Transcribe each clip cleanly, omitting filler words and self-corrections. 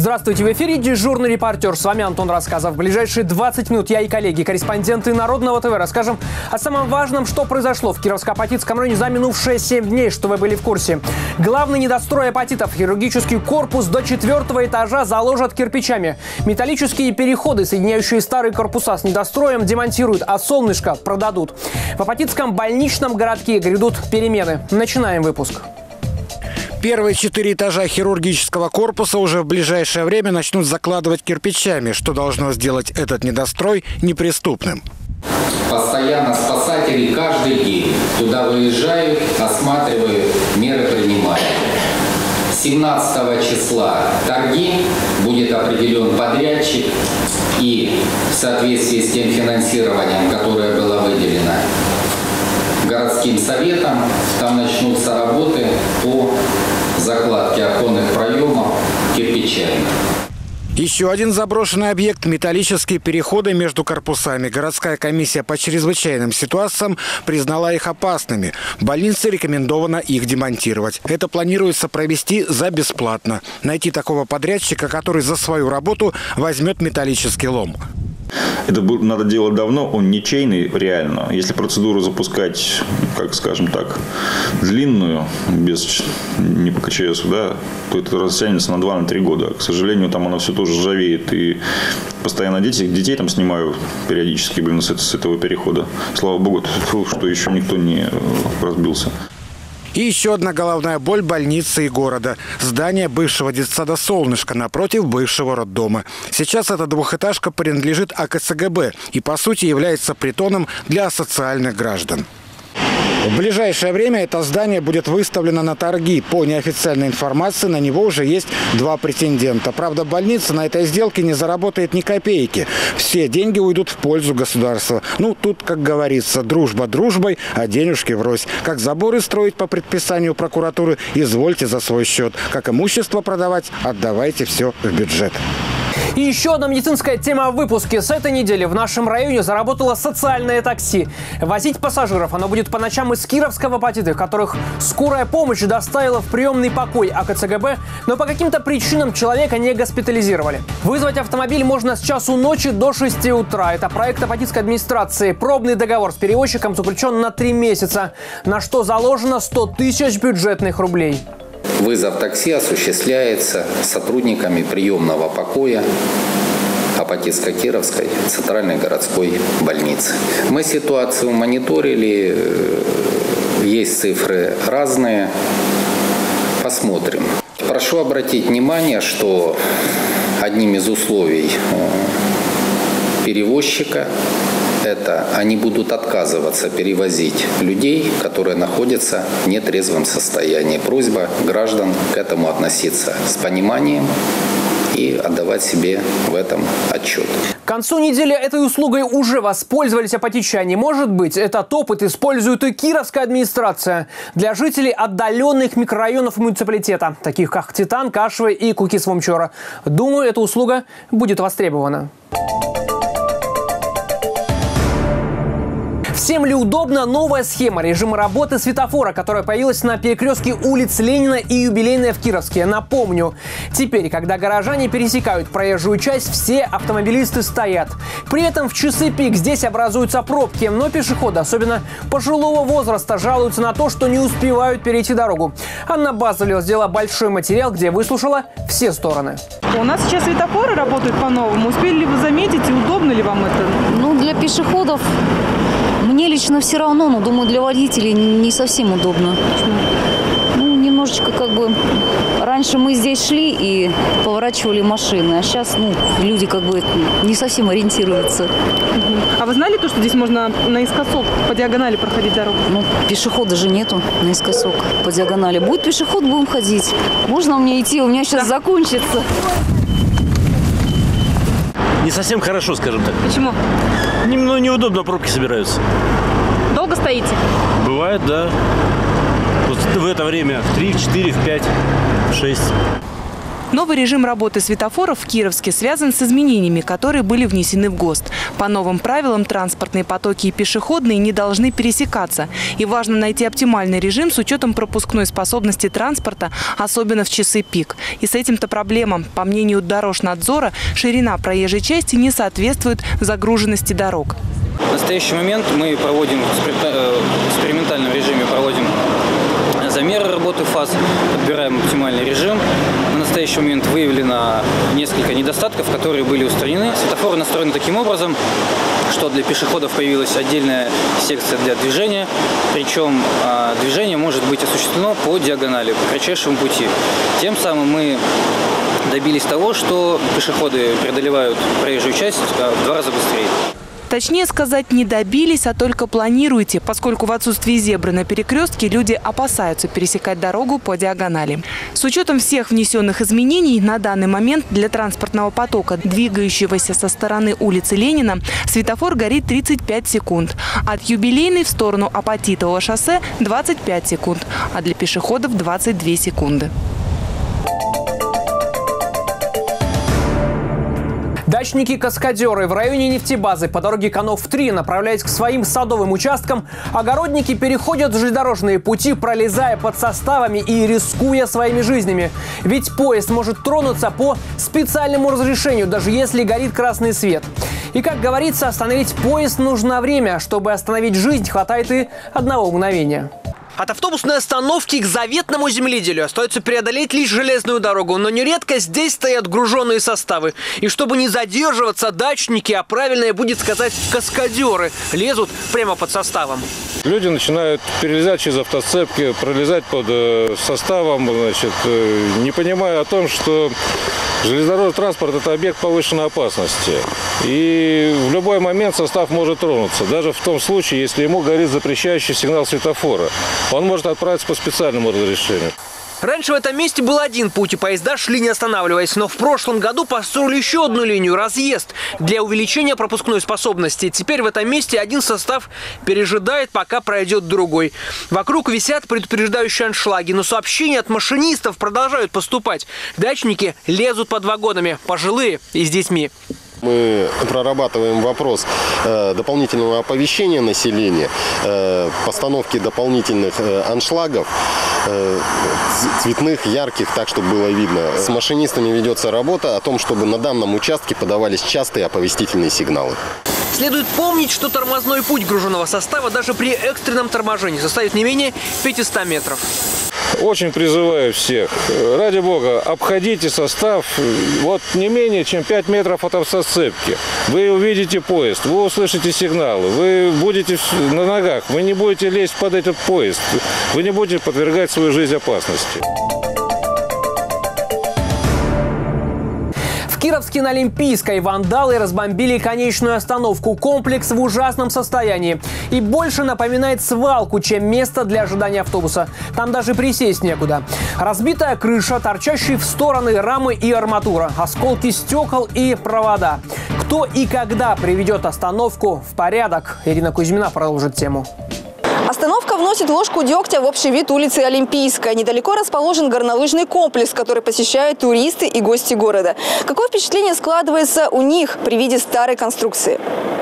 Здравствуйте, в эфире дежурный репортер. С вами Антон Рассказов. В ближайшие 20 минут я и коллеги, корреспонденты Народного ТВ, расскажем о самом важном, что произошло в Кировско-Апатитском районе за минувшие 7 дней, чтобы вы были в курсе. Главный недострой апатитов, хирургический корпус до 4-го этажа заложат кирпичами. Металлические переходы, соединяющие старые корпуса с недостроем, демонтируют, а солнышко продадут. В Апатитском больничном городке грядут перемены. Начинаем выпуск. Первые 4 этажа хирургического корпуса уже в ближайшее время начнут закладывать кирпичами, что должно сделать этот недострой неприступным. Постоянно спасатели каждый день туда выезжают, осматривают, меры принимают. 17 числа торги, будет определен подрядчик, и в соответствии с тем финансированием, которое было выделено городским советом, там начнутся работы по закладке оконных проемов кирпичами. Еще один заброшенный объект – металлические переходы между корпусами. Городская комиссия по чрезвычайным ситуациям признала их опасными. Больнице рекомендовано их демонтировать. Это планируется провести за бесплатно. Найти такого подрядчика, который за свою работу возьмет металлический лом. Это надо делать давно, он ничейный реально. Если процедуру запускать, как скажем так, длинную, без не по КЧС, да, то это растянется на 2-3 года. К сожалению, там оно все тоже ржавеет. И постоянно детей там снимаю периодически, с этого перехода. Слава богу, что еще никто не разбился. И еще одна головная боль больницы и города. Здание бывшего детсада «Солнышко» напротив бывшего роддома. Сейчас эта двухэтажка принадлежит АКЦГБ и, по сути, является притоном для асоциальных граждан. В ближайшее время это здание будет выставлено на торги. По неофициальной информации, на него уже есть 2 претендента. Правда, больница на этой сделке не заработает ни копейки. Все деньги уйдут в пользу государства. Ну, тут, как говорится, дружба дружбой, а денежки врозь. Как заборы строить по предписанию прокуратуры, извольте за свой счет. Как имущество продавать, отдавайте все в бюджет. И еще одна медицинская тема в выпуске. С этой недели в нашем районе заработало социальное такси. Возить пассажиров оно будет по ночам из Кировска в Апатиты, которых скорая помощь доставила в приемный покой АКЦГБ, но по каким-то причинам человека не госпитализировали. Вызвать автомобиль можно с часу ночи до 6 утра. Это проект Апатитской администрации. Пробный договор с перевозчиком заключен на 3 месяца, на что заложено 100 тысяч бюджетных рублей. Вызов такси осуществляется сотрудниками приемного покоя Апатитско-Кировской центральной городской больницы. Мы ситуацию мониторили, есть цифры разные, посмотрим. Прошу обратить внимание, что одним из условий перевозчика это они будут отказываться перевозить людей, которые находятся в нетрезвом состоянии. Просьба граждан к этому относиться с пониманием и отдавать себе в этом отчет. К концу недели этой услугой уже воспользовались апатитчане. Может быть, этот опыт использует и Кировская администрация для жителей отдаленных микрорайонов муниципалитета, таких как Титан, Кашево и Кукис-Вомчора. Думаю, эта услуга будет востребована. Всем ли удобна новая схема режима работы светофора, которая появилась на перекрестке улиц Ленина и Юбилейная в Кировске? Напомню, теперь, когда горожане пересекают проезжую часть, все автомобилисты стоят. При этом в часы пик здесь образуются пробки, но пешеходы, особенно пожилого возраста, жалуются на то, что не успевают перейти дорогу. Анна Базалева сделала большой материал, где выслушала все стороны. У нас сейчас светофоры работают по-новому. Успели ли вы заметить и удобно ли вам это? Ну, для пешеходов мне лично все равно, но, думаю, для водителей не совсем удобно. Ну, немножечко как бы... Раньше мы здесь шли и поворачивали машины, а сейчас, люди как бы не совсем ориентируются. А вы знали то, что здесь можно наискосок по диагонали проходить дорогу? Ну, пешехода же нету наискосок по диагонали. Будет пешеход, будем ходить. Можно мне идти? У меня сейчас закончится. Не совсем хорошо, скажем так. Почему? Неудобно, пробки собираются. Долго стоите? Бывает, да. Вот в это время в 3, в 4, в 5, в 6. Новый режим работы светофоров в Кировске связан с изменениями, которые были внесены в ГОСТ. По новым правилам транспортные потоки и пешеходные не должны пересекаться. И важно найти оптимальный режим с учетом пропускной способности транспорта, особенно в часы пик. И с этим-то проблема. По мнению Дорожнадзора, ширина проезжей части не соответствует загруженности дорог. В настоящий момент мы проводим в экспериментальном режиме замеры работы фаз, подбираем оптимальный режим. На настоящий момент выявлено несколько недостатков, которые были устранены. Светофоры настроены таким образом, что для пешеходов появилась отдельная секция для движения, причем движение может быть осуществлено по диагонали, по кратчайшему пути. Тем самым мы добились того, что пешеходы преодолевают проезжую часть в 2 раза быстрее. Точнее сказать, не добились, а только планируете, поскольку в отсутствии зебры на перекрестке люди опасаются пересекать дорогу по диагонали. С учетом всех внесенных изменений, на данный момент для транспортного потока, двигающегося со стороны улицы Ленина, светофор горит 35 секунд. От Юбилейной в сторону Апатитового шоссе 25 секунд, а для пешеходов 22 секунды. Дачники-каскадеры в районе нефтебазы по дороге Конов-3, направляясь к своим садовым участкам, огородники переходят железнодорожные пути, пролезая под составами и рискуя своими жизнями. Ведь поезд может тронуться по специальному разрешению, даже если горит красный свет. И, как говорится, остановить поезд нужно время. Чтобы остановить жизнь, хватает и одного мгновения. От автобусной остановки к заветному земледелию остается преодолеть лишь железную дорогу, но нередко здесь стоят груженные составы. И чтобы не задерживаться, дачники, а правильнее будет сказать каскадеры, лезут прямо под составом. Люди начинают перелезать через автоцепки, пролезать под составом, не понимая о том, что железнодорожный транспорт – это объект повышенной опасности. И в любой момент состав может тронуться, даже в том случае, если ему горит запрещающий сигнал светофора. Он может отправиться по специальному разрешению. Раньше в этом месте был один путь, и поезда шли не останавливаясь. Но в прошлом году построили еще одну линию – разъезд для увеличения пропускной способности. Теперь в этом месте один состав пережидает, пока пройдет другой. Вокруг висят предупреждающие аншлаги, но сообщения от машинистов продолжают поступать. Дачники лезут под вагонами, пожилые и с детьми. Мы прорабатываем вопрос дополнительного оповещения населения, постановки дополнительных аншлагов, цветных, ярких, так, чтобы было видно. С машинистами ведется работа о том, чтобы на данном участке подавались частые оповестительные сигналы. Следует помнить, что тормозной путь груженного состава даже при экстренном торможении составит не менее 500 метров. Очень призываю всех, ради бога, обходите состав вот не менее чем 5 метров от автоцепки. Вы увидите поезд, вы услышите сигналы, вы будете на ногах, вы не будете лезть под этот поезд, вы не будете подвергать свою жизнь опасности. В Кировске на Олимпийской вандалы разбомбили конечную остановку. Комплекс в ужасном состоянии. И больше напоминает свалку, чем место для ожидания автобуса. Там даже присесть некуда. Разбитая крыша, торчащие в стороны рамы и арматура, осколки стекол и провода. Кто и когда приведет остановку в порядок? Ирина Кузьмина продолжит тему. Остановка вносит ложку дегтя в общий вид улицы Олимпийская. Недалеко расположен горнолыжный комплекс, который посещают туристы и гости города. Какое впечатление складывается у них при виде старой конструкции?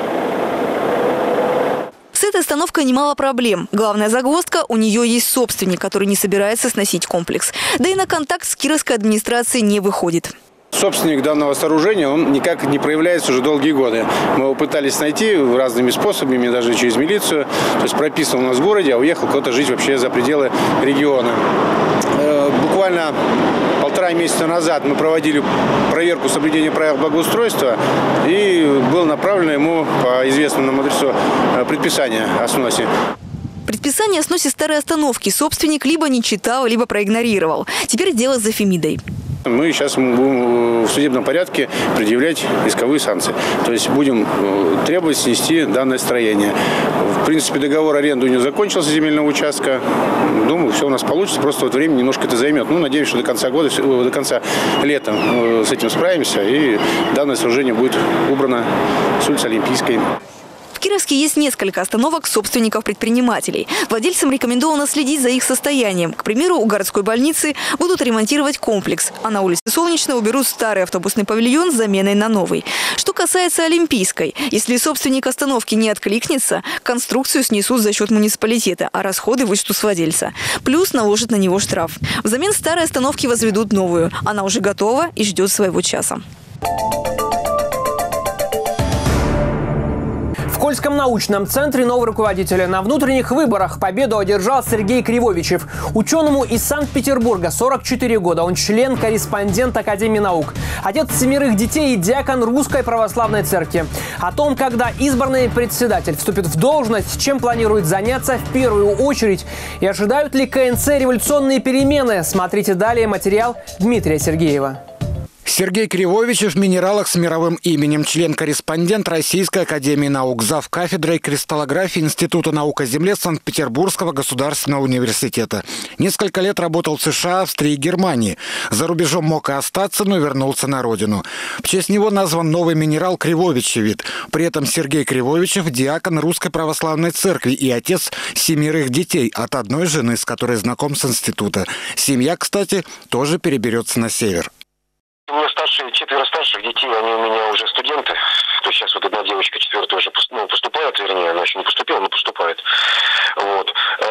С этой остановкой немало проблем. Главная загвоздка – у нее есть собственник, который не собирается сносить комплекс. Да и на контакт с кировской администрацией не выходит. Собственник данного сооружения, он никак не проявляется уже долгие годы. Мы его пытались найти разными способами, даже через милицию. То есть прописан у нас в городе, а уехал куда-то жить вообще за пределы региона. Буквально 1,5 месяца назад мы проводили проверку соблюдения правил благоустройства, и было направлено ему по известному нам адресу предписание о сносе. Предписание о сносе старой остановки собственник либо не читал, либо проигнорировал. Теперь дело за Фемидой. Мы сейчас будем в судебном порядке предъявлять исковые санкции. То есть будем требовать снести данное строение. В принципе, договор аренды у него закончился, земельного участка. Думаю, все у нас получится. Просто вот время немножко это займет. Ну, надеюсь, что до конца года, до конца лета с этим справимся. И данное сооружение будет убрано с улицы Олимпийской. В В Кировске есть несколько остановок собственников-предпринимателей. Владельцам рекомендовано следить за их состоянием. К примеру, у городской больницы будут ремонтировать комплекс, а на улице Солнечного уберут старый автобусный павильон с заменой на новый. Что касается Олимпийской, если собственник остановки не откликнется, конструкцию снесут за счет муниципалитета, а расходы вычтут с владельца. Плюс наложат на него штраф. Взамен старой остановки возведут новую. Она уже готова и ждет своего часа. В Кольском научном центре нового руководителя на внутренних выборах победу одержал Сергей Кривовичев. Ученому из Санкт-Петербурга 44 года. Он член-корреспондент Академии наук. Отец 7 детей и диакон Русской Православной Церкви. О том, когда избранный председатель вступит в должность, чем планирует заняться в первую очередь и ожидают ли КНЦ революционные перемены, смотрите далее материал Дмитрия Сергеева. Сергей Кривовичев – минералог с мировым именем, член-корреспондент Российской Академии наук, зав. Кафедрой кристаллографии Института наук о Земле Санкт-Петербургского государственного университета. Несколько лет работал в США, Австрии и Германии. За рубежом мог и остаться, но вернулся на родину. В честь него назван новый минерал Кривовичевит. При этом Сергей Кривовичев – диакон Русской Православной Церкви и отец 7 детей от одной жены, с которой знаком с института. Семья, кстати, тоже переберется на север. У меня 4 старших детей, они у меня уже студенты. То есть сейчас вот одна девочка 4-я уже поступает, вернее, она еще не поступила, но поступает. Вот.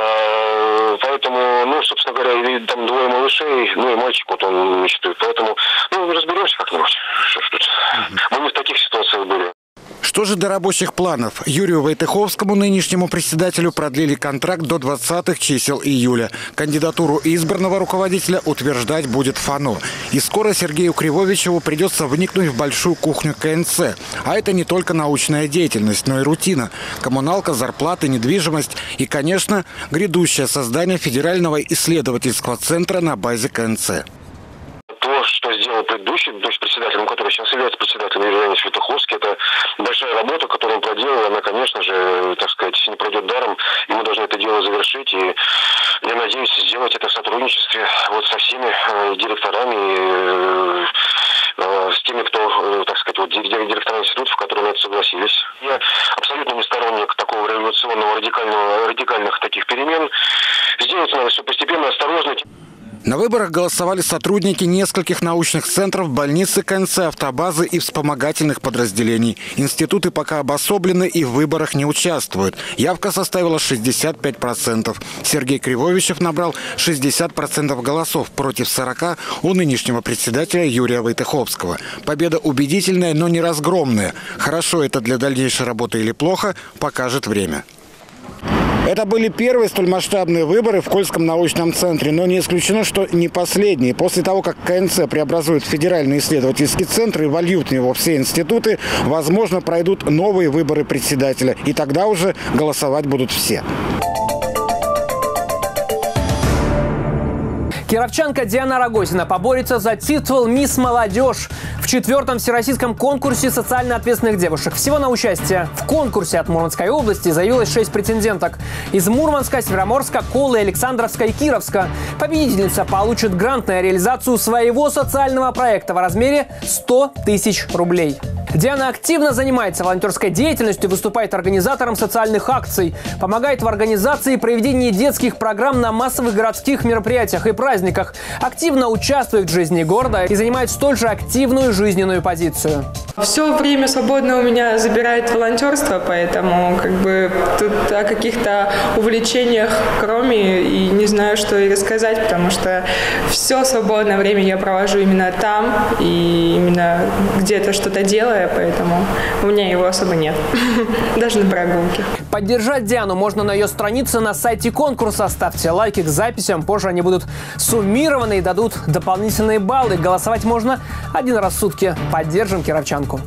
Поэтому, собственно говоря, там 2 малышей, и мальчик, вот он мечтает. Поэтому, разберемся как-нибудь. Что ж тут. Мы не в таких ситуациях были. Что же до рабочих планов? Юрию Войтыховскому, нынешнему председателю, продлили контракт до 20-х чисел июля. Кандидатуру избранного руководителя утверждать будет ФАНО. И скоро Сергею Кривовичеву придется вникнуть в большую кухню КНЦ. А это не только научная деятельность, но и рутина. Коммуналка, зарплаты, недвижимость и, конечно, грядущее создание федерального исследовательского центра на базе КНЦ. То, что сделал предыдущий, то есть председателем, который сейчас является председателем Юрий Леонидович Войтыховский, это большая работа, которую он проделал, она, конечно же, так сказать, не пройдет даром, и мы должны это дело завершить, и я надеюсь сделать это в сотрудничестве вот со всеми директорами, с теми, кто, так сказать, вот директора институтов, которые на это согласились. Я абсолютно не сторонник такого революционного, радикальных таких перемен. Сделать надо все постепенно, осторожно. На выборах голосовали сотрудники нескольких научных центров, больницы КНЦ, автобазы и вспомогательных подразделений. Институты пока обособлены и в выборах не участвуют. Явка составила 65%. Сергей Кривовичев набрал 60% голосов против 40% у нынешнего председателя Юрия Войтыховского. Победа убедительная, но не разгромная. Хорошо это для дальнейшей работы или плохо, покажет время. Это были первые столь масштабные выборы в Кольском научном центре, но не исключено, что не последние. После того, как КНЦ преобразует федеральный исследовательский центр и вольют в него все институты, возможно, пройдут новые выборы председателя. И тогда уже голосовать будут все. Кировчанка Диана Рогозина поборется за титул «Мисс Молодежь» в 4-м всероссийском конкурсе социально ответственных девушек. Всего на участие в конкурсе от Мурманской области заявилось 6 претенденток. Из Мурманска, Североморска, Колы, Александровска и Кировска. Победительница получит грант на реализацию своего социального проекта в размере 100 000 рублей. Диана активно занимается волонтерской деятельностью, выступает организатором социальных акций, помогает в организации и проведении детских программ на массовых городских мероприятиях и праздниках, активно участвует в жизни города и занимает столь же активную жизненную позицию. Все время свободное у меня забирает волонтерство, поэтому тут о каких-то увлечениях кроме и не знаю, что и рассказать, потому что все свободное время я провожу именно там и именно где-то что-то делаю. Поэтому у меня его особо нет, даже на прогулке. Поддержать Диану можно на ее странице на сайте конкурса. Ставьте лайки к записям, позже они будут суммированы и дадут дополнительные баллы. Голосовать можно 1 раз в сутки. Поддержим кировчанку.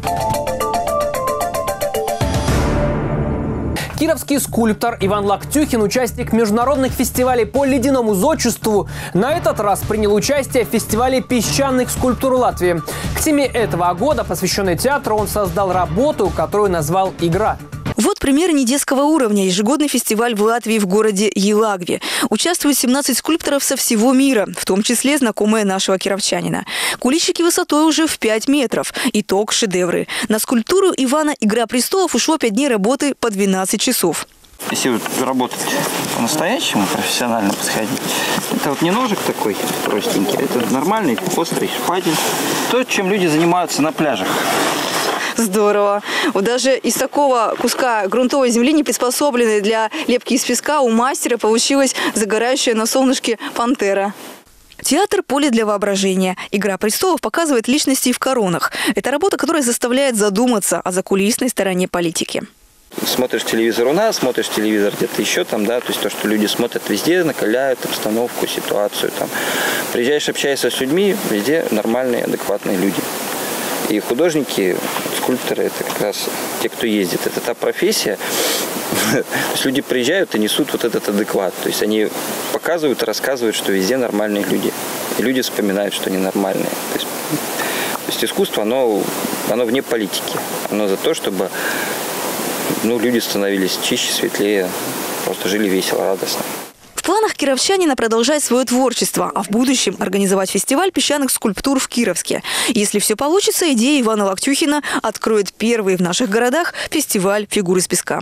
Кировский скульптор Иван Локтюхин, участник международных фестивалей по ледяному зодчеству, на этот раз принял участие в фестивале песчаных скульптур Латвии. К теме этого года, посвященной театру, он создал работу, которую назвал «Игра». В Вот пример не детского уровня. Ежегодный фестиваль в Латвии в городе Елагве. Участвуют 17 скульпторов со всего мира, в том числе знакомые нашего кировчанина. Куличики высотой уже в 5 метров. Итог – шедевры. На скульптуру Ивана «Игра престолов» ушло 5 дней работы по 12 часов. Если вот работать по-настоящему, профессионально подходить, это вот не ножик такой простенький, это нормальный острый шпатель. То, чем люди занимаются на пляжах. Здорово. Вот даже из такого куска грунтовой земли, не приспособленной для лепки из песка, у мастера получилась загорающая на солнышке пантера. Театр – поле для воображения. «Игра престолов» показывает личности в коронах. Это работа, которая заставляет задуматься о закулисной стороне политики. Смотришь телевизор у нас, смотришь телевизор где-то еще там, да, то есть то, что люди смотрят везде, накаляют обстановку, ситуацию там. Приезжаешь, общаешься с людьми, везде нормальные, адекватные люди. И художники, скульпторы – это как раз те, кто ездит. Это та профессия. То есть люди приезжают и несут вот этот адекват. То есть они показывают и рассказывают, что везде нормальные люди. И люди вспоминают, что они нормальные. То есть искусство, оно вне политики. Оно за то, чтобы люди становились чище, светлее, просто жили весело, радостно. В планах кировчанина продолжать свое творчество, а в будущем организовать фестиваль песчаных скульптур в Кировске. Если все получится, идея Ивана Локтюхина откроет первый в наших городах фестиваль фигур из песка.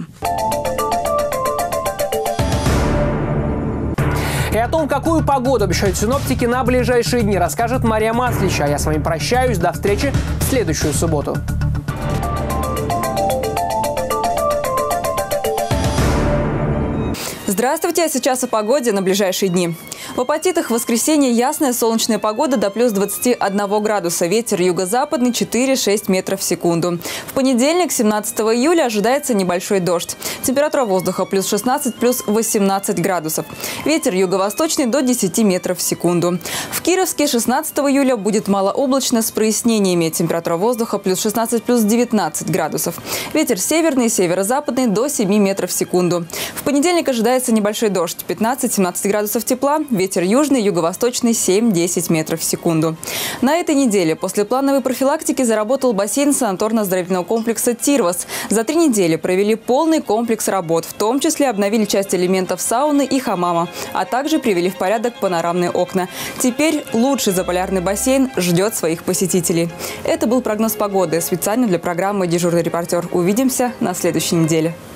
И о том, какую погоду обещают синоптики на ближайшие дни, расскажет Мария Маслича. Я с вами прощаюсь. До встречи в следующую субботу. Здравствуйте, а сейчас о погоде на ближайшие дни. В Апатитах в воскресенье ясная солнечная погода до плюс 21 градуса. Ветер юго-западный 4-6 метров в секунду. В понедельник, 17 июля, ожидается небольшой дождь. Температура воздуха плюс 16, плюс 18 градусов. Ветер юго-восточный до 10 метров в секунду. В Кировске 16 июля будет малооблачно с прояснениями. Температура воздуха плюс 16, плюс 19 градусов. Ветер северный, северо-западный до 7 метров в секунду. В понедельник ожидается небольшой дождь. 15-17 градусов тепла. Ветер южный, юго-восточный 7-10 метров в секунду. На этой неделе после плановой профилактики заработал бассейн санаторно-оздоровительного комплекса «Тирвас». За 3 недели провели полный комплекс работ. В том числе обновили часть элементов сауны и хамама, а также привели в порядок панорамные окна. Теперь лучший заполярный бассейн ждет своих посетителей. Это был прогноз погоды. Специально для программы «Дежурный репортер». Увидимся на следующей неделе.